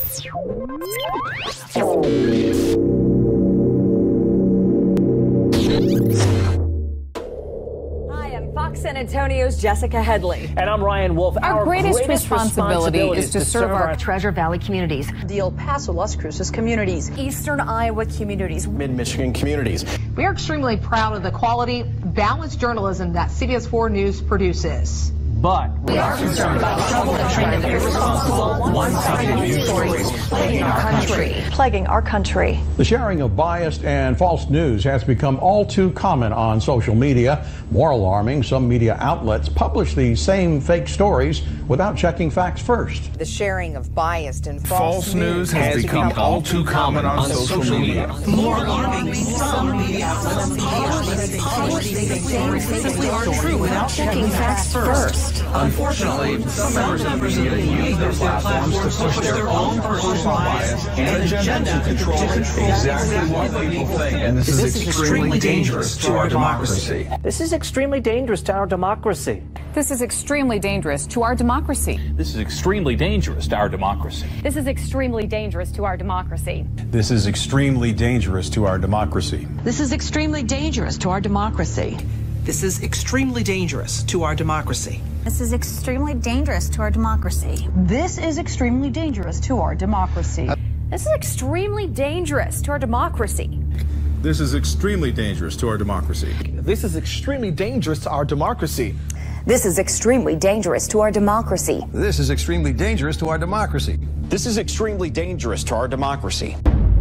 Fox San Antonio's Jessica Headley. And I'm Ryan Wolf. Our greatest responsibility is to serve our Treasure Valley communities, the El Paso, Las Cruces communities, Eastern Iowa communities, Mid-Michigan communities. We are extremely proud of the quality, balanced journalism that CBS 4 News produces. But we are concerned about the trouble and trend of irresponsible, one-sided news stories plaguing our country. The sharing of biased and false news has become all too common on social media. More alarming, some media outlets publish these same fake stories without checking facts first. The sharing of biased and false news has become all too common on social media. More alarming, some media outlets publish these same fake stories without checking facts first. Unfortunately, some members of the media use their platforms to push their own personal bias and agenda to control exactly what people think. And this is extremely dangerous to our democracy. This is extremely dangerous to our democracy. This is extremely dangerous to our democracy. This is extremely dangerous to our democracy. This is extremely dangerous to our democracy. This is extremely dangerous to our democracy. This is extremely dangerous to our democracy. This is extremely dangerous to our democracy. This is extremely dangerous to our democracy. This is extremely dangerous to our democracy. This is extremely dangerous to our democracy. This is extremely dangerous to our democracy. This is extremely dangerous to our democracy. This is extremely dangerous to our democracy. This is extremely dangerous to our democracy. This is extremely dangerous to our democracy.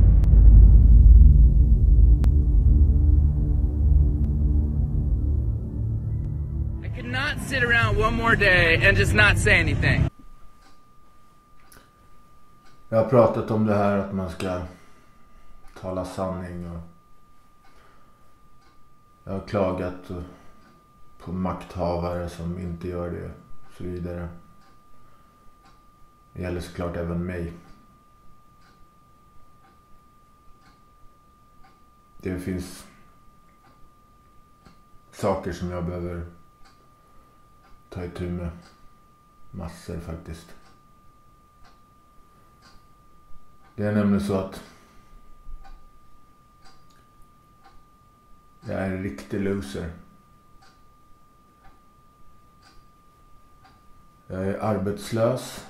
Not sit around one more day and just not say anything. Jag har pratat om det här att man ska tala sanning och jag har klagat på makthavare som inte gör det och så vidare. Det gäller såklart även mig. Det finns saker som jag behöver ta itu med. Massor faktiskt. Det är nämligen så att jag är en riktig loser. Jag är arbetslös.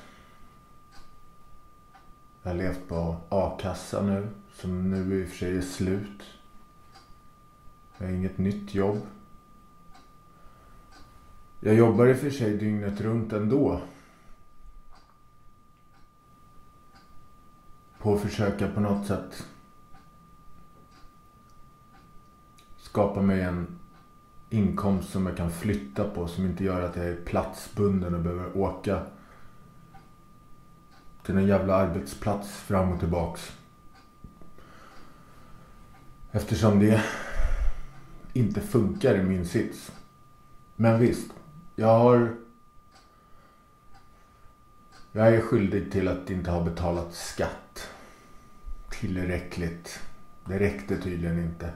Jag har levt på A-kassa nu, som nu i och för sig är slut. Jag har inget nytt jobb. Jag jobbar i och för sig dygnet runt ändå. På att försöka på något sätt skapa mig en inkomst som jag kan flytta på. Som inte gör att jag är platsbunden och behöver åka till en jävla arbetsplats fram och tillbaks. Eftersom det inte funkar i min sits. Men visst, jag är skyldig till att inte ha betalat skatt tillräckligt. Det räckte tydligen inte.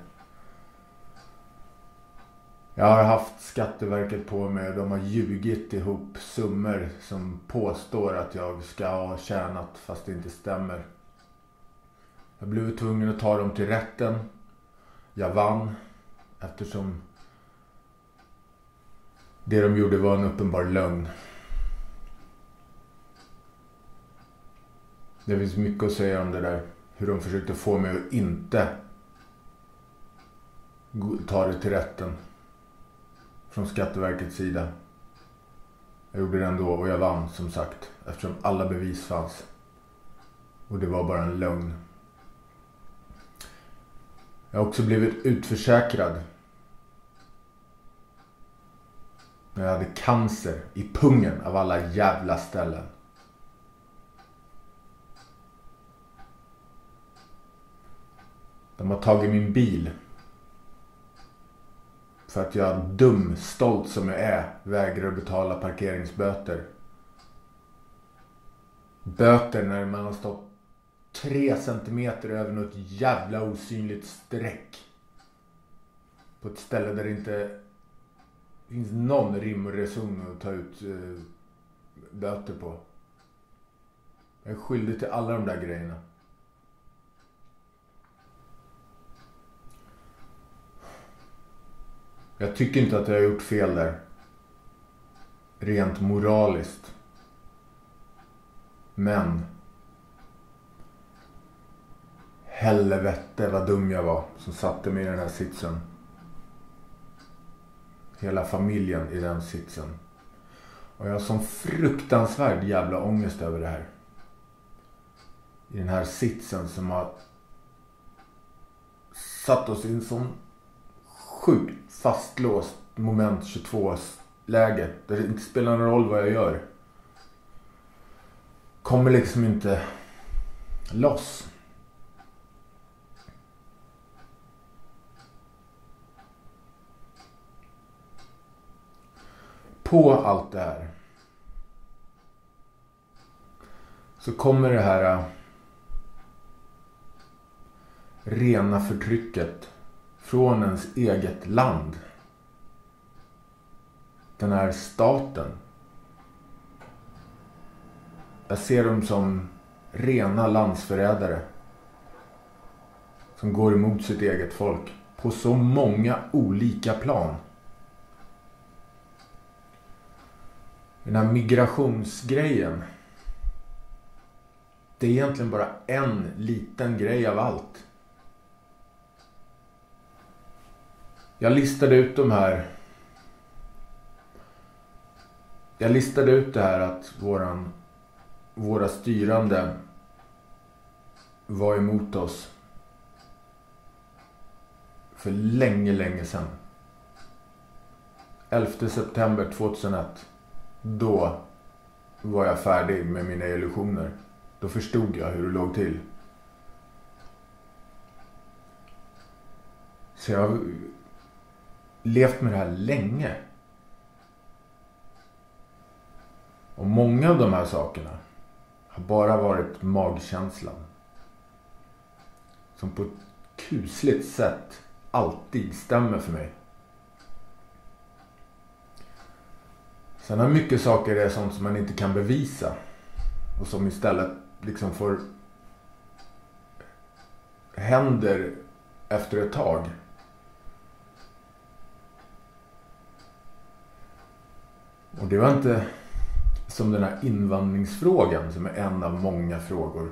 Jag har haft Skatteverket på mig och de har ljugit ihop summor som påstår att jag ska ha tjänat fast det inte stämmer. Jag blev tvungen att ta dem till rätten. Jag vann eftersom det de gjorde var en uppenbar lögn. Det finns mycket att säga om det där. Hur de försökte få mig att inte ta det till rätten. Från Skatteverkets sida. Jag gjorde det ändå och jag vann som sagt. Eftersom alla bevis fanns. Och det var bara en lögn. Jag har också blivit utförsäkrad. När jag hade cancer i pungen av alla jävla ställen. De har tagit min bil. För att jag dum, stolt som jag är, vägrar betala parkeringsböter. Böter när man har stått 3 centimeter över något jävla osynligt streck. På ett ställe där det inte finns någon rim och reson att ta ut böter på. Jag är skyldig till alla de där grejerna. Jag tycker inte att jag har gjort fel där. Rent moraliskt. Men helvete vad dum jag var som satte mig i den här sitsen. Hela familjen i den sitsen. Och jag har sån fruktansvärd jävla ångest över det här. I den här sitsen som har satt oss i en sån sjukt fastlåst moment 22-läge. Där det inte spelar någon roll vad jag gör. Kommer liksom inte loss. På allt det här så kommer det här rena förtrycket från ens eget land. Den här staten. Jag ser dem som rena landsförrädare som går emot sitt eget folk på så många olika plan. Den här migrationsgrejen, det är egentligen bara en liten grej av allt. Jag listade ut det här att våra styrande var emot oss för länge sedan. 11 september 2001. Då var jag färdig med mina illusioner. Då förstod jag hur det låg till. Så jag har levt med det här länge. Och många av de här sakerna har bara varit magkänslan. Som på ett kusligt sätt alltid stämmer för mig. Sen har mycket saker är sånt som man inte kan bevisa. Och som istället liksom får händer efter ett tag. Och det var inte som den här invandringsfrågan som är en av många frågor.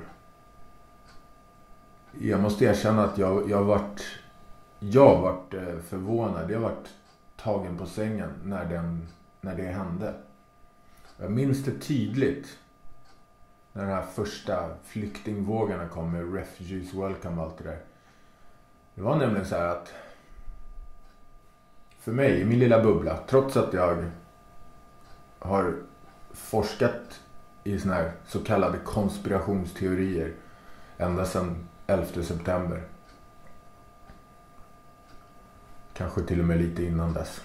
Jag måste erkänna att jag varit förvånad. Jag varit tagen på sängen när det hände. Jag minns det tydligt när den här första flyktingvågarna kom med Refugees Welcome och allt det där. Det var nämligen så här att för mig, i min lilla bubbla, trots att jag har forskat i såna här så kallade konspirationsteorier ända sedan 11 september. Kanske till och med lite innan dess.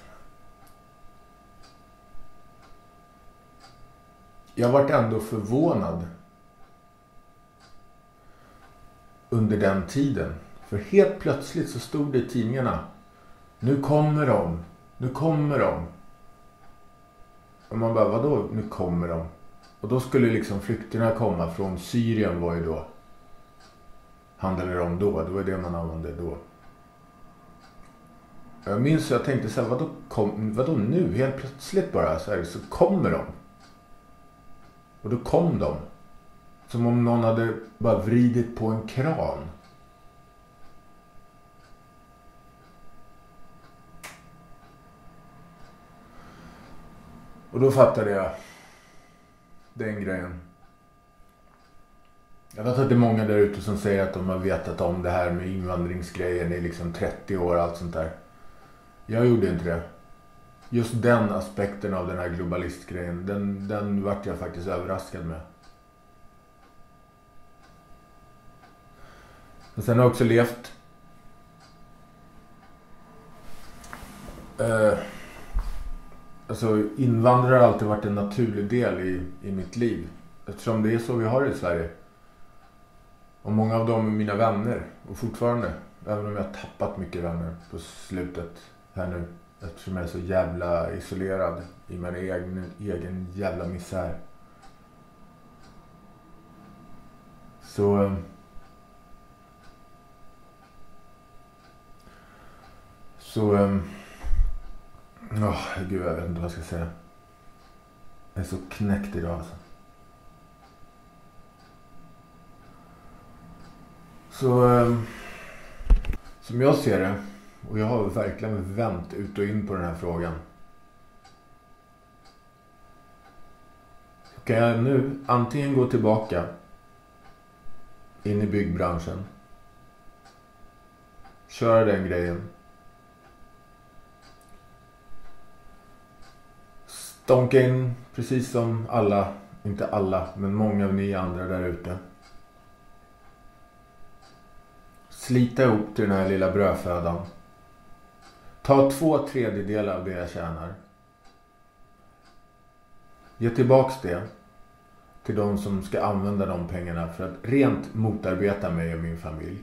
Jag varit ändå förvånad under den tiden. För helt plötsligt så stod det i tidningarna: nu kommer de. Och man bara, vadå nu kommer de? Och då skulle liksom flyktingarna komma från Syrien, var ju då. Handlade det om då, det var det man använde då. Jag minns jag tänkte så här, vadå nu? Helt plötsligt bara så kommer de. Och då kom de. Som om någon hade bara vridit på en kran. Och då fattade jag den grejen. Jag vet att det är många där ute som säger att de har vetat om det här med invandringsgrejen i liksom 30 år och allt sånt där. Jag gjorde inte det. Just den aspekten av den här globalistgrejen, den vart jag faktiskt överraskad med. Men sen har jag också levt alltså invandrare har alltid varit en naturlig del i mitt liv. Eftersom det är så vi har det i Sverige. Och många av dem är mina vänner. Och fortfarande. Även om jag har tappat mycket vänner på slutet här nu. Eftersom jag är så jävla isolerad i min egen jävla misär. Så gud, jag vet inte vad jag ska säga. Jag är så knäckt idag alltså. Så som jag ser det, och jag har verkligen vänt ut och in på den här frågan, så kan jag nu antingen gå tillbaka in i byggbranschen, köra den grejen, stånka in precis som alla, inte alla, men många av ni andra där ute. Slita ihop till den här lilla brödfödan. Ta 2/3 av det jag tjänar. Ge tillbaks det till de som ska använda de pengarna för att rent motarbeta mig och min familj.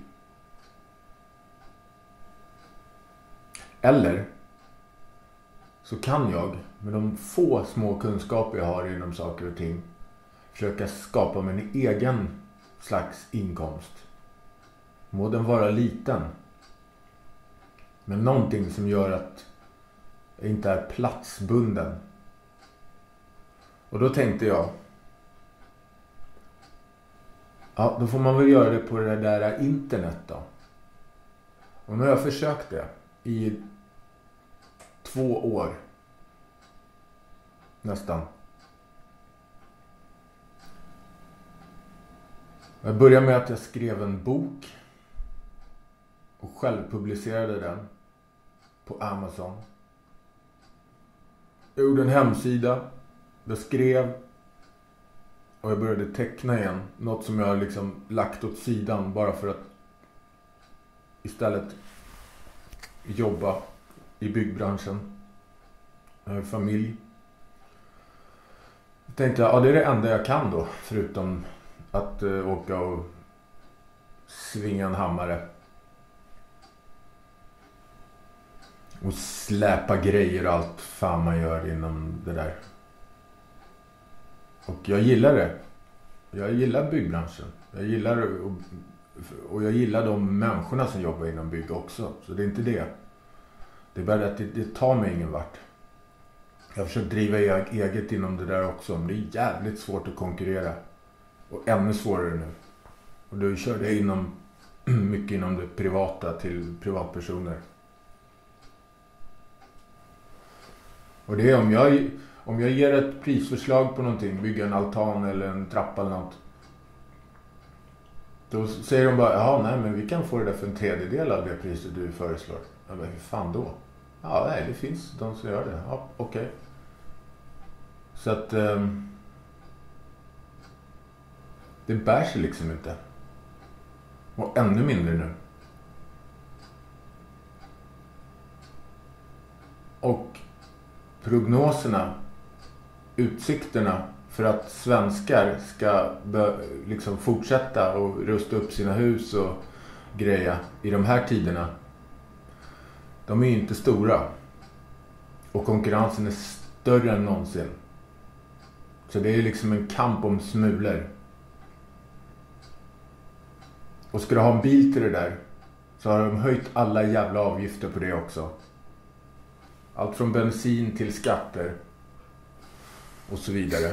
Eller så kan jag, med de få små kunskaper jag har inom saker och ting, försöka skapa mig en egen slags inkomst. Må den vara liten, men någonting som gör att jag inte är platsbunden. Och då tänkte jag, ja, då får man väl göra det på det där internet då. Och nu har jag försökt det i 2 år. Nästan. Jag började med att jag skrev en bok och själv publicerade den på Amazon. Jag gjorde en hemsida, jag skrev och jag började teckna igen. Något som jag liksom lagt åt sidan bara för att istället jobba i byggbranschen. Jag har familj. Jag tänkte, ja, det är det enda jag kan då, förutom att åka och svinga en hammare. Och släpa grejer och allt fan man gör inom det där. Och jag gillar det. Jag gillar byggbranschen. Jag gillar och jag gillar de människorna som jobbar inom bygg också. Så det är inte det. Det är bara att det tar mig ingen vart. Jag försöker driva eget inom det där också. Men det är jävligt svårt att konkurrera. Och ännu svårare nu. Och då kör jag mycket inom det privata till privatpersoner. Och det är om jag ger ett prisförslag på någonting, bygga en altan eller en trappa eller något. Då säger de bara, jaha, nej, men vi kan få det där för 1/3 av det priset du föreslår. Jag bara, hur fan då? Ja, nej, det finns de som gör det. Ja, okej. Okay. Så att det bär sig liksom inte. Och ännu mindre nu. Och prognoserna, utsikterna för att svenskar ska liksom fortsätta och rusta upp sina hus och greja i de här tiderna, de är inte stora. Och konkurrensen är större än någonsin. Så det är liksom en kamp om smulor. Och ska du ha en bil till det där, så har de höjt alla jävla avgifter på det också. Allt från bensin till skatter och så vidare.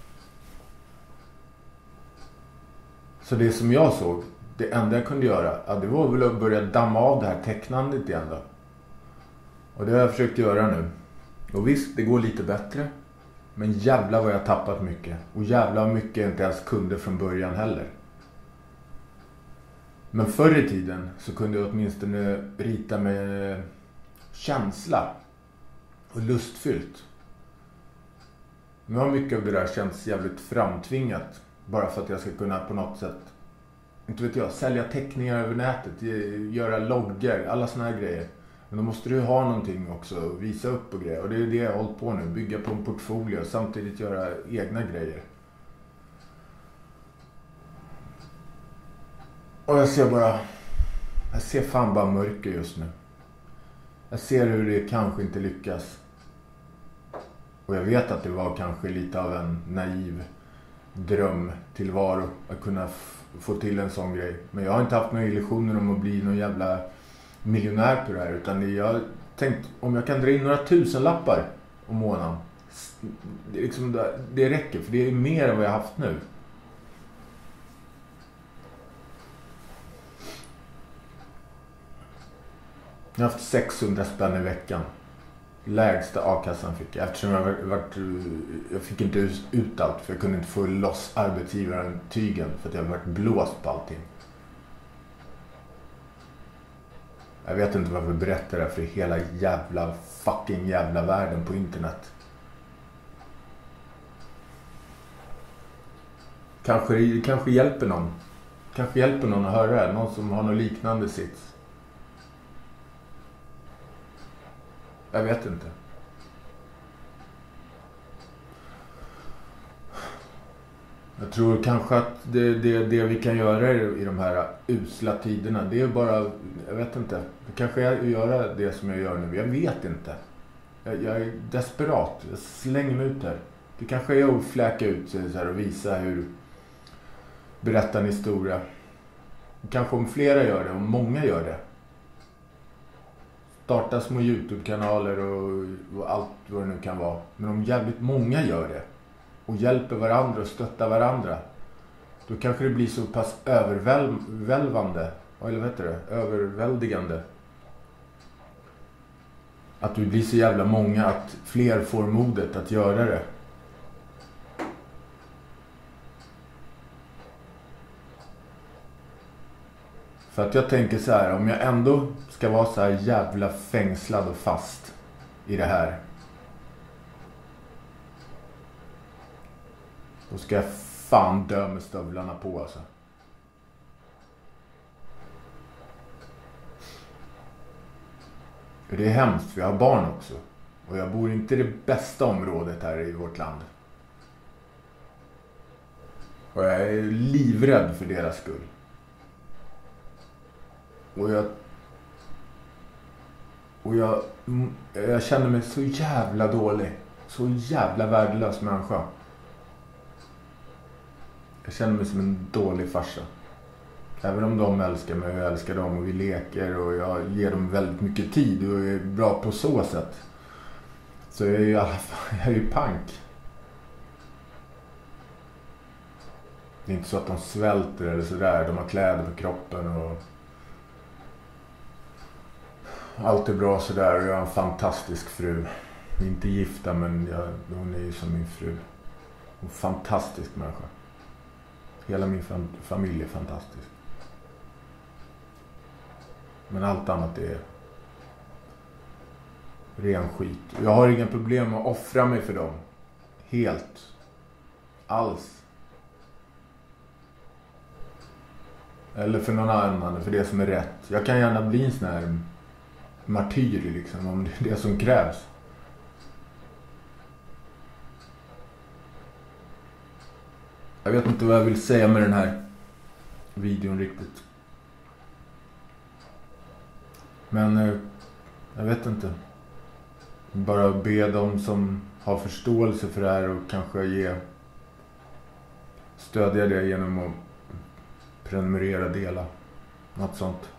Så det som jag såg, det enda jag kunde göra, ja, det var väl att börja damma av det här tecknandet igen då. Och det har jag försökt göra nu. Och visst, det går lite bättre. Men jävla vad jag tappat mycket. Och jävla vad mycket jag inte ens kunde från början heller. Men förr i tiden så kunde jag åtminstone rita med känsla. Och lustfyllt. Nu har mycket av det där känts jävligt framtvingat. Bara för att jag ska kunna på något sätt, inte vet jag, sälja teckningar över nätet. Göra loggar, alla såna här grejer. Men då måste du ha någonting också, visa upp och grejer. Och det är det jag har hållit på nu. Bygga på en portfolio och samtidigt göra egna grejer. Och jag ser fan bara mörker just nu. Jag ser hur det kanske inte lyckas. Och jag vet att det var kanske lite av en naiv drömtillvaro att kunna få till en sån grej. Men jag har inte haft några illusioner om att bli någon jävla miljonär på det här. Utan jag har tänkt, om jag kan dra in några tusenlappar om månaden. Det räcker, för det är mer än vad jag har haft nu. Jag har haft 600 spänn i veckan. Lägsta a-kassan fick jag. Eftersom jag fick inte ut allt. För jag kunde inte få loss arbetsgivaren tygen. För att jag varit blåst på allting. Jag vet inte varför jag berättar det för hela jävla världen på internet. Kanske hjälper någon. Kanske hjälper någon att höra det. Någon som har något liknande sits. Jag vet inte. Jag tror kanske att det vi kan göra i de här usla tiderna, det är bara, jag vet inte. Det kanske är att göra det som jag gör nu. Jag vet inte. Jag är desperat. Jag slänger mig ut här. Det kanske är att fläka ut sig så här och visa hur, berätta en historia. Kanske om flera gör det, om många gör det. Starta små YouTube-kanaler och allt vad det nu kan vara. Men om jävligt många gör det och hjälper varandra och stöttar varandra, då kanske det blir så pass överväldigande att det blir så jävla många att fler får modet att göra det. För att jag tänker så här, om jag ändå ska vara så här jävla fängslad och fast i det här, då ska jag fan dö med stövlarna på alltså. För det är hemskt, för jag har barn också. Och jag bor inte i det bästa området här i vårt land. Och jag är livrädd för deras skull. Och jag känner mig så jävla dålig. Så jävla värdelös människa. Jag känner mig som en dålig farsa. Även om de älskar mig och jag älskar dem och vi leker och jag ger dem väldigt mycket tid och är bra på så sätt. Så jag är ju i alla fall, jag är ju pank. Det är inte så att de svälter eller sådär. De har kläder på kroppen och allt är bra sådär. Och jag har en fantastisk fru. Vi är inte gifta, men hon är ju som min fru. En fantastisk människa. Hela min familj är fantastisk. Men allt annat är ren skit. Jag har inga problem att offra mig för dem. Helt. Alls. Eller för någon annan. För det som är rätt. Jag kan gärna bli en sån här martyr liksom. Om det är det som krävs. Jag vet inte vad jag vill säga med den här videon riktigt. Men jag vet inte. Bara be dem som har förståelse för det här och kanske stödja det genom att prenumerera, dela. Något sånt.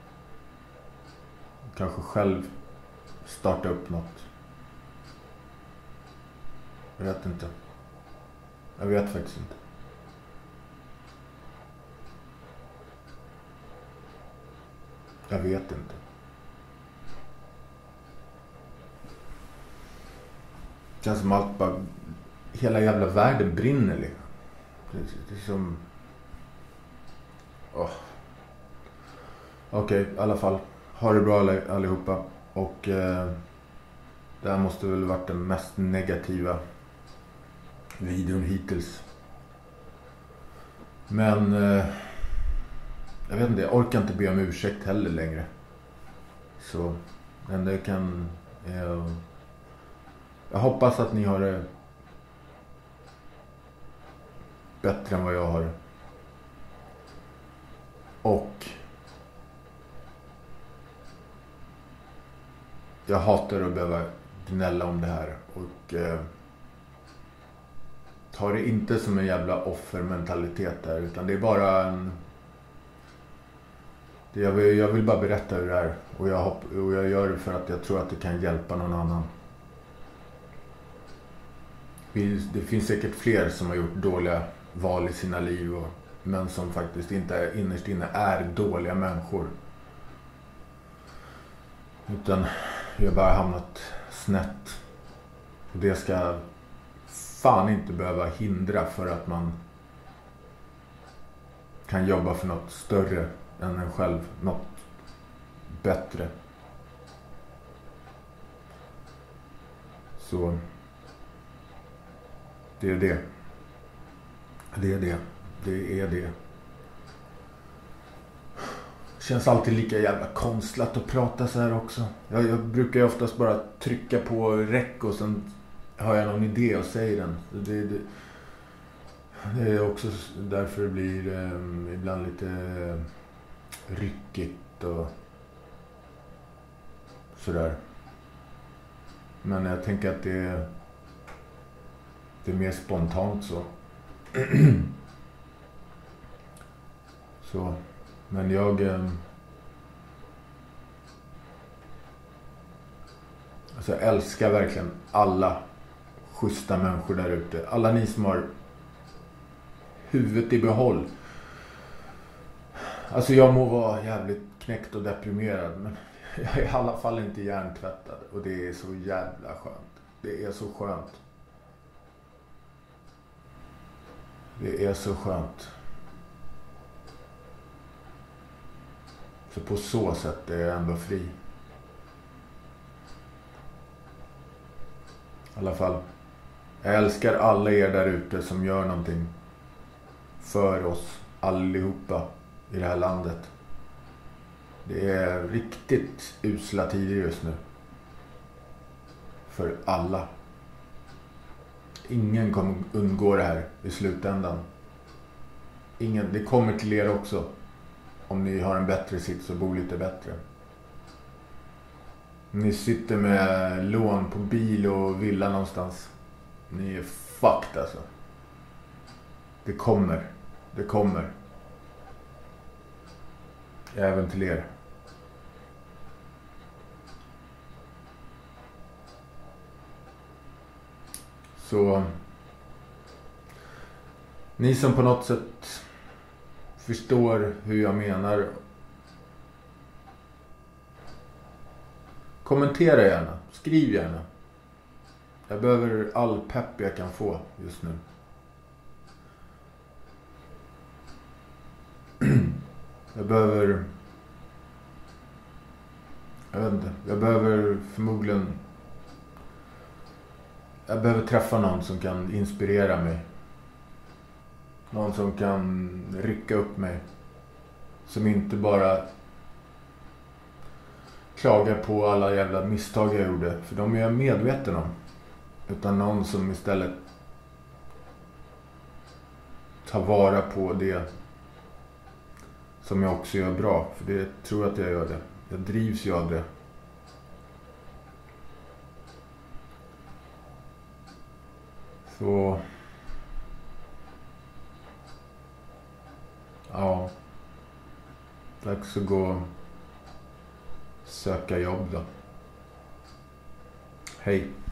Kanske själv starta upp något. Jag vet inte. Jag vet faktiskt inte. Jag vet inte. Det känns som allt bara... Hela jävla världen brinner liksom. Det är som... Okej, i alla fall. Ha det bra allihopa. Och det här måste väl varit den mest negativa videon hittills. Men... jag vet inte, jag orkar inte be om ursäkt heller längre. Så, men det kan... jag hoppas att ni har det bättre än vad jag har. Och jag hatar att behöva gnälla om det här. Och tar det inte som en jävla offermentalitet där, utan det är bara en... Jag vill bara berätta hur det är, och jag gör det för att jag tror att det kan hjälpa någon annan. Det finns säkert fler som har gjort dåliga val i sina liv, men som faktiskt inte innerst inne är dåliga människor. Utan jag har bara hamnat snett. Och det ska fan inte behöva hindra för att man kan jobba för något större än en själv, något bättre. Så det är det. Det är det. Känns alltid lika jävla konstlat att prata så här också. Jag brukar ju oftast bara trycka på räck och sen har jag någon idé och säger den. Det är också därför det blir ibland lite ryckigt och sådär. Men jag tänker att det är mer spontant så. Så. Men jag älskar verkligen alla schyssta människor där ute. Alla ni som har huvudet i behåll. Alltså jag må vara jävligt knäckt och deprimerad, men jag är i alla fall inte hjärntvättad. Och det är så jävla skönt. Det är så skönt. Det är så skönt. Så på så sätt är jag ändå fri. I alla fall. Jag älskar alla er där ute som gör någonting för oss allihopa i det här landet. Det är riktigt usla tider just nu. För alla. Ingen kommer undgå det här i slutändan. Ingen, det kommer till er också. Om ni har en bättre sits och bor lite bättre. Ni sitter med lån på bil och villa någonstans. Ni är fucked alltså. Det kommer. Det kommer. Även till er. Så ni som på något sätt förstår hur jag menar, kommentera gärna, skriv gärna. Jag behöver all pepp jag kan få just nu. Jag behöver förmodligen jag behöver träffa någon som kan inspirera mig. Någon som kan rycka upp mig. Som inte bara klagar på alla jävla misstag jag gjorde. För de är jag medveten om. Utan någon som istället tar vara på det som jag också gör bra. För det tror jag att jag gör det. Jag drivs ju av det. Så... Ja. Dags att gå och söka jobb då. Hej.